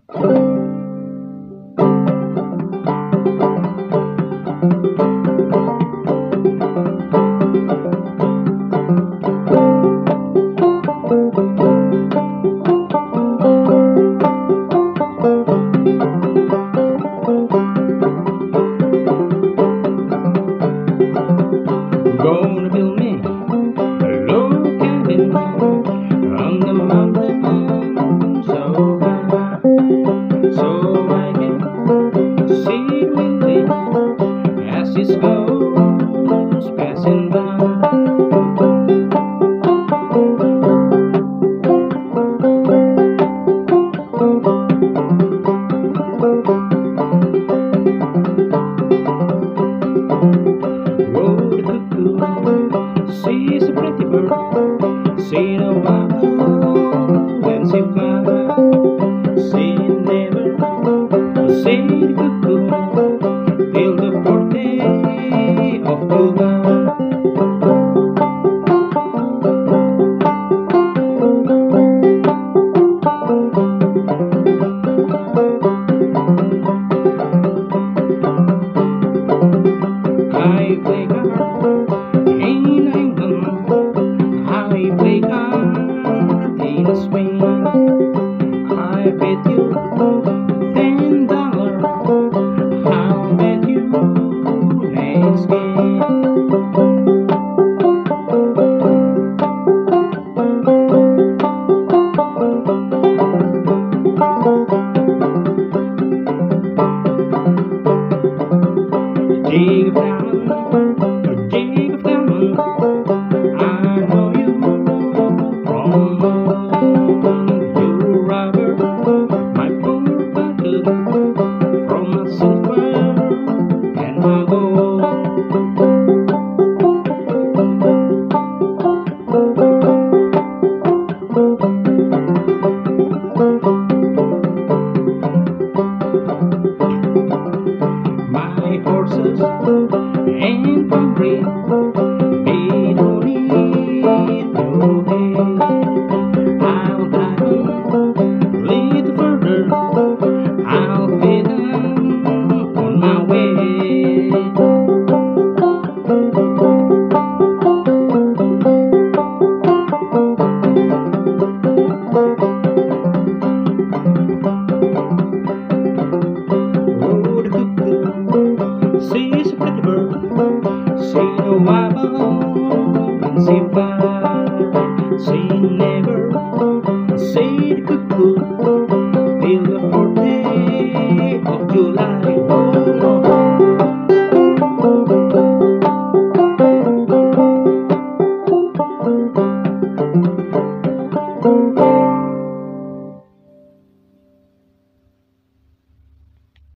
Gonna build me a log cabin on the mountain so high, so I can see it with it as it goes passing by. She's a pretty bird, seen a while when she flies. She never seen the cuckoo till the 4th day of July. I play hard in England, I play hard in Spain. I bet you